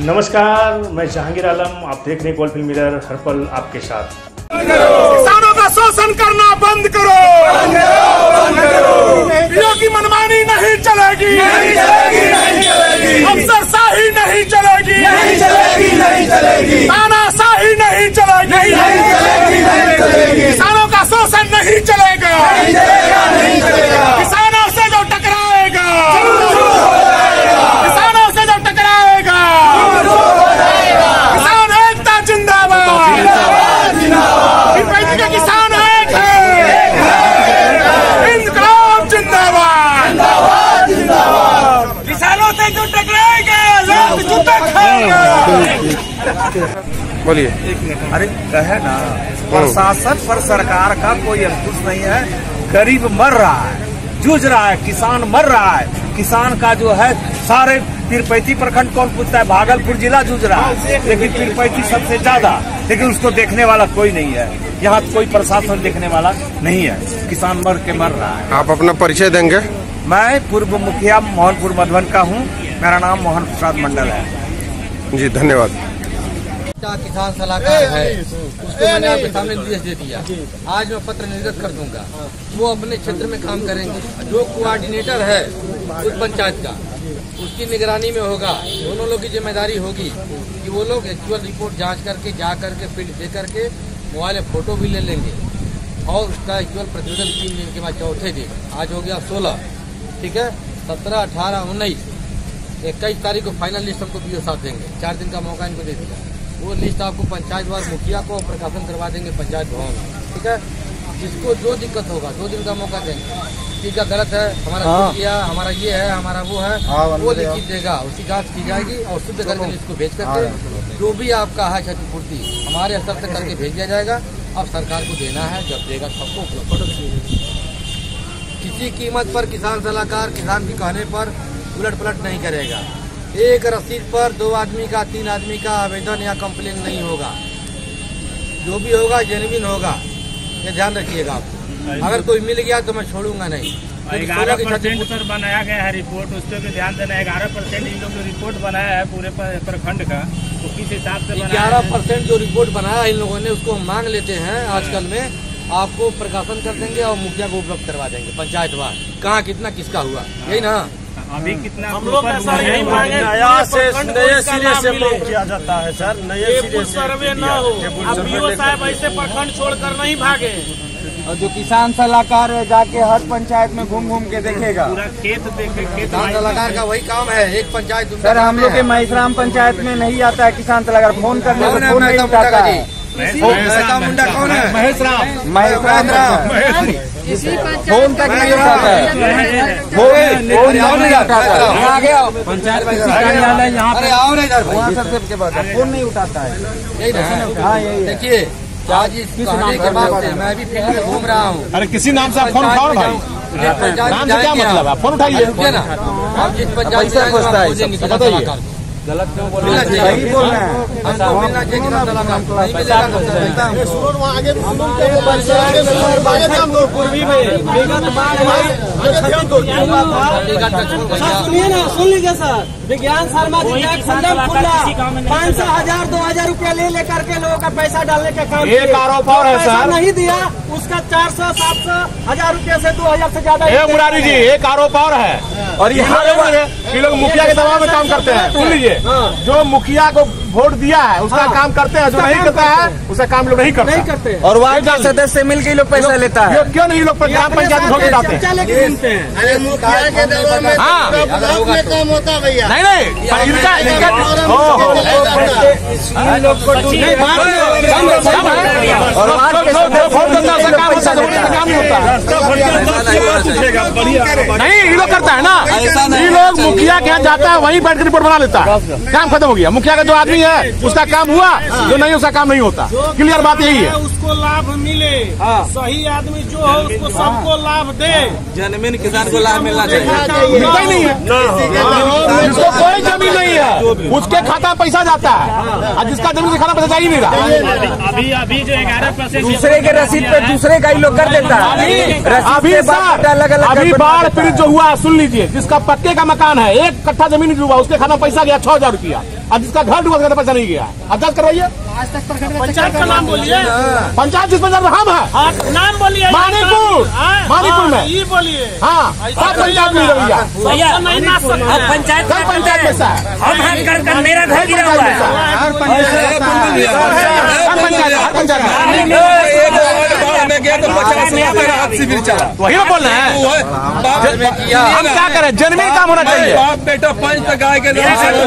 नमस्कार, मैं जहांगीर आलम, आप देख रहे हैं गोल्ड फिल्म मिरर, हर पल आपके साथ। किसानों का शोषण करना बंद करो, पीओ की मनमानी नहीं चलेगी, अफसरशाही नहीं चलेगी, तानाशाही नहीं चलेगी, किसानों का शोषण नहीं चलेगा, किसानों से जो टकराएगा, किसानों से जो टकराएगा, किसान एकता जिंदाबाद, के किसान एक है, इंकलाब जिंदाबाद, किसानों से जो टकराएगा लोग जूते खाएंगे। बोलिए। अरे कहे ना, प्रशासन पर सरकार का कोई अंकुश नहीं है। गरीब मर रहा है, जूझ रहा है, किसान मर रहा है। किसान का जो है सारे तिरपैती प्रखंड कौन पूछता है, भागलपुर जिला जूझ रहा है, लेकिन तिरपैती सबसे ज्यादा, लेकिन उसको देखने वाला कोई नहीं है। यहाँ कोई प्रशासन देखने वाला नहीं है, किसान मर के मर रहा है। आप अपना परिचय देंगे? मैं पूर्व मुखिया मोहनपुर मधुबन का हूँ, मेरा नाम मोहन प्रसाद मंडल है। जी धन्यवाद। किसान सलाहकार है, उसको मैंने आपके सामने निर्देश दे दिया। आज मैं पत्र निर्गत कर दूंगा, वो अपने क्षेत्र में काम करेंगे। जो कोऑर्डिनेटर है उस पंचायत का, उसकी निगरानी में होगा। दोनों लोग की जिम्मेदारी होगी कि वो लोग एक्चुअल रिपोर्ट जांच करके जा करके फील्ड दे करके मोबाइल में फोटो भी ले लेंगे और उसका एक्चुअल प्रतिवेदन 3 दिन के बाद चौथे दिन, आज हो गया 16, ठीक है, 17, 18, 19, 21 तारीख को फाइनल लिस्ट हमको पीओ साहब देंगे। 4 दिन का मौका इनको दे दिया। वो लिस्ट आपको पंचायत वार मुखिया को प्रकाशन करवा देंगे पंचायत भवन, ठीक है। जिसको जो दिक्कत होगा 2 दिन का मौका देंगे। ठीक है, गलत है, हमारा किया, हमारा ये है, हमारा वो है, वो लिखित देगा, उसकी जांच की जाएगी और शुद्ध करके इसको भेज करके जो भी आपका है क्षतिपूर्ति हमारे स्तर से करके भेज दिया जाएगा। अब सरकार को देना है, जब देगा सबको उपलब्ध। किसी कीमत पर किसान सलाहकार किसान के कहने पर उलट पलट नहीं करेगा। एक रसीद पर 2 आदमी का 3 आदमी का आवेदन या कंप्लेन नहीं होगा। जो भी होगा जेन्युइन होगा, ये ध्यान रखिएगा आप। अगर कोई मिल गया तो मैं छोड़ूंगा नहीं। 11% सर बनाया गया है रिपोर्ट, उस पर भी ध्यान देना है। 11% इन लोगों ने रिपोर्ट बनाया है पूरे प्रखंड का, तो किस हिसाब से 11% जो रिपोर्ट बनाया इन लोगों ने, उसको हम मांग लेते हैं आजकल में, आपको प्रकाशन कर देंगे और मुखिया को उपलब्ध करवा देंगे पंचायत वार, कहाँ कितना किसका हुआ, यही ना। अभी कितना हम लोग नया सिरे से मांग किया जाता है सर, नए सिरे से सर्वे न हो। अब पीओ साहब ऐसे प्रखंड छोड़कर नहीं भागे। और जो किसान सलाहकार है जाके हर पंचायत में घूम घूम के देखेगा, पूरा खेत देखे। किसान सलाहकार का वही काम है, एक पंचायत। सर हम लोग के महिसराम पंचायत में नहीं आता है किसान सलाहकार, फोन करने पर फोन नहीं उठाता है। मुंडा कौन है? महेश राम फोन तक नहीं उठाता है, फोन नहीं उठाता है। पंचायत यहाँ पे आओ ना, इधर वहाँ सबके बाद फोन नहीं उठाता है। यही ना, हाँ यही। देखिए आज इस कहने के बाद से मैं भी फील्ड में घूम रहा हूँ। अरे किसी नाम से आप फोन उठाओ भाई, नाम से क्या मतलब है, फोन उठाइए ना। अब जिस पंचायत में गलत क्यों बोल रहे हैं? सही बोल रहे हैं। मिलना चाहिए सुनिए ना, सुन लीजिए सर। विज्ञान शर्मा जी 500,000 2,000 रुपया ले लेकर के लोगों का पैसा डालने का काम, एक आरोप और है सर, नहीं दिया उसका 400 700 1000 रुपया से 2000 से ज्यादा। मुरारी जी एक आरोप और है, और ये लोग मुखिया के दबाव में काम करते हैं। सुन लीजिए, जो मुखिया को वोट दिया है उसका काम करते हैं, जो नहीं करता है उसका काम लोग नहीं करते। और वार्ड का सदस्य मिलकर लोग पैसा लेता है। क्यों नहीं लोग ग्राम पंचायत वोट डालते हैं? अरे मुखिया के दबाव में काम होता भैया। नहीं इनका लोग को नहीं, ये लोग करता है ना, ये लोग मुखिया के यहाँ जाता है, वहीं बैठ कर रिपोर्ट बना लेता है, काम खत्म हो गया। मुखिया का जो आदमी है उसका काम हुआ, जो नहीं उसका काम नहीं होता। क्लियर बात यही है, उसको लाभ मिले, सही आदमी जो है उसको सबको लाभ दे। जन्मीन किसान को लाभ मिलना चाहिए। मिलता ही नहीं है, जिसको कोई जमीन नहीं है उसके खाता में पैसा जाता है, और जिसका जमीन से खाता पैसा जा ही नहीं रहा। अभी जो 11% दूसरे के रसीद पे दूसरे का ही लोग कर देता है। अभी सर अलग अलग अभी बाढ़ पीड़ित जो हुआ है, सुन लीजिए, जिसका पक्के का मकान है, 1 कट्ठा जमीन डूबा, उसके खाना पैसा गया 6,000 रुपया, और जिसका घर डूबा उसका पैसा नहीं गया। अब दर्ज करवाइए। पंचायत का नाम बोलिए। पंचायत जिस पंचायत में हम है, नाम बोलिए। मानीपुर में। ये बोलिए। हाँ, सब पंचायत में भैया, पंचायत पंचायत में हम मेरा घर गिरा हुआ है। हर पंचायत वही ना बोल रहे हैं। हम क्या करें, जनमी काम होना चाहिए। बाप बेटा पंच तक गाय के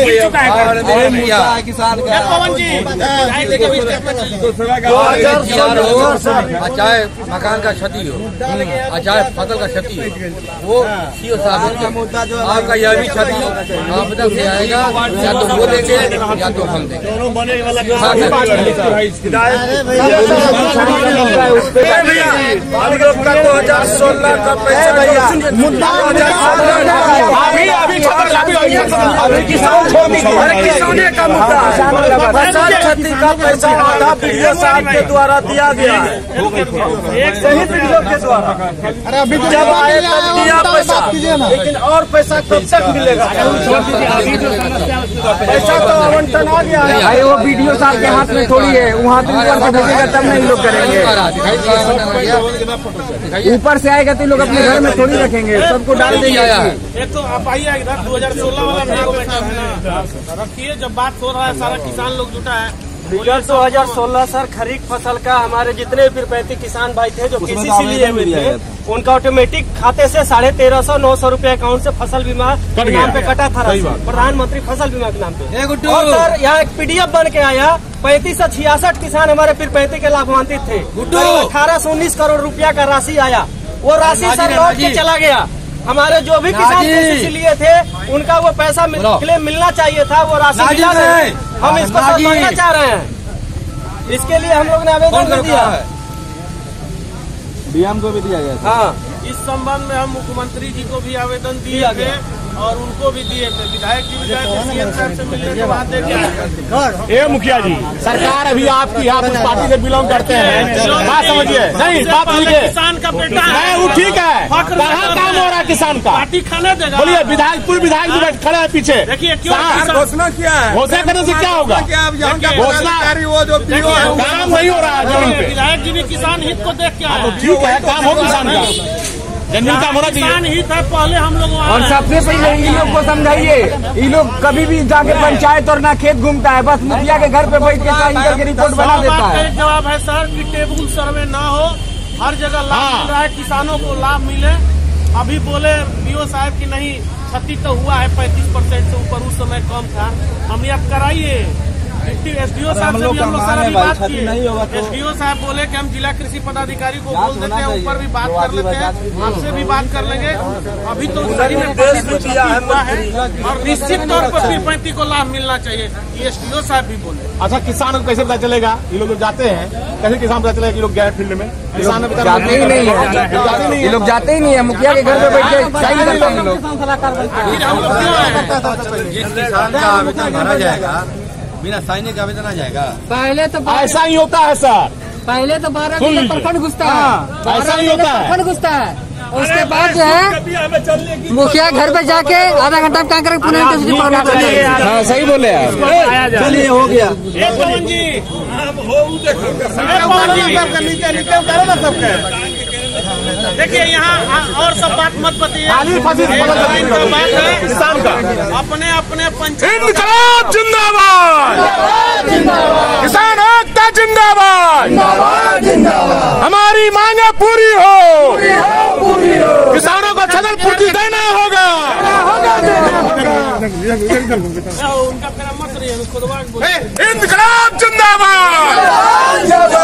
चाहे मकान का क्षति हो, चाहे फसल का क्षति हो, वो सीओ साहब आपका यह भी क्षति आपदा से आएगा, या तो वो देंगे या तो हम देंगे। 2016 का पैसा किसाने का मुद्दा, फसल क्षति का पैसा आधा पीडीओ साहब के द्वारा दिया गया है, एक सही पीडीओ के द्वारा। जब आए तब दिया पैसा, लेकिन और पैसा कब तक मिलेगा? पैसा तो आवंटन आ गया है। अरे वो वीडियो साहब के हाथ में थोड़ी है, वहाँ ढकेगा तब नहीं लोग करेंगे, ऊपर से आएगा तो लोग अपने घर में थोड़ी रखेंगे, सबको डाल देंगे। एक तो आप आइए इधर 2016 वाला रखिए, जब बात हो रहा है सारा किसान लोग जुटा है। विगत 2016 सर खरीफ फसल का हमारे जितने भी 35 किसान भाई थे जो KCC लिए हुए थे, उनका ऑटोमेटिक खाते से 1350-900 रुपए अकाउंट से फसल बीमा के नाम पे कटा था, प्रधानमंत्री फसल बीमा के नाम पे। और सर यहाँ एक PDF बन के आया, 35 से 66 किसान हमारे फिर 35 के लाभान्वित थे। 18 से 19 करोड़ रुपया का राशि आया, वो राशि सर लौट के चला गया। हमारे जो भी किसान KCC लिए थे उनका वो पैसा क्लेम मिलना चाहिए था, वो राशि मिला नहीं। हम इसको समझना चाह रहे हैं, इसके लिए हम लोग ने आवेदन कर दिया है, डीएम को भी दिया गया। हाँ, इस संबंध में हम मुख्यमंत्री जी को भी आवेदन दिए थे और उनको भी दिए थे, विधायक जी भी गए थे, CM साहब से मिलने के बाद देखिए। ए मुखिया जी, सरकार अभी आपकी, आप उस पार्टी से बिलोंग करते हैं, बात समझिए। नहीं, बात लीजिए, किसान का बेटा है वो ठीक है, कहाँ काम हो रहा है किसान का? पार्टी खाने देगा। बोलिए, विधायक पूर्व विधायक भी बैठ खड़े हैं पीछे। देखिए क्यों घोषणा किया है, घोषणा करने से क्या होगा? घोषणा वो जो काम नहीं हो रहा है जमीन पे। विधायक जी भी किसान हित को देख के आए हैं। ठीक है, काम हो किसान का, जमीन काम होना चाहिए। किसान हित है, पहले हम लोग और सबसे पहले इन लोग को समझाइए, ये लोग कभी भी जाके पंचायत और ना खेत घूमता है, बस मुखिया के घर पे बैठ के साइन करके रिपोर्ट बना देता है। जवाब है सर कि टेबल सर्वे ना हो, हर जगह लाभ मिल रहा है, किसानों को लाभ मिले। अभी बोले DO साहब की नहीं, क्षति तो हुआ है 35% से ऊपर, उस समय कम था। हमने अब कराइए, SDO साहब से भी हम लोग सारा भी बात किए। SDO साहब बोले कि हम जिला कृषि पदाधिकारी को बोल देते हैं, ऊपर भी बात कर लेते हैं, आपसे भी बात कर लेंगे। अभी तो सही में हुआ है और निश्चित तौर पर 35 को लाभ मिलना चाहिए, ये SDO साहब भी बोले। अच्छा, किसानों को कैसे पता चलेगा? ये लोग जाते हैं, कैसे किसान पता चलेगा कि लोग गए फील्ड में? किसान जाते ही नहीं है, ये लोग जाते ही नहीं है, मुखिया के घर पे बैठ के साइन करते हैं लोग। हम लोग क्यों आए? जिस किसान का आवेदन भरा जाएगा बिना साइने का आवेदन आ जाएगा। पहले तो ऐसा ही होता है सर, पहले तो 12 दिन प्रखंड घुसता है, ऐसा ही होता है, प्रखंड घुसता है, उसके बाद जो है मुखिया घर पे जाके आधा घंटा काम करें, पुनः हाँ सही बोले आप। चलिए हो गया। देखिए यहाँ और सब बात मत बताइए, किसान का अपने अपने पंचायत। इनकलाब जिंदाबाद, किसान एकता जिंदाबाद, हमारी मांगे पूरी हो, किसानों को क्षतिपूर्ति देना होगा। उनका मेरा मत नहीं है, उसको दोबारा बोलो। इनकलाब जिंदाबाद।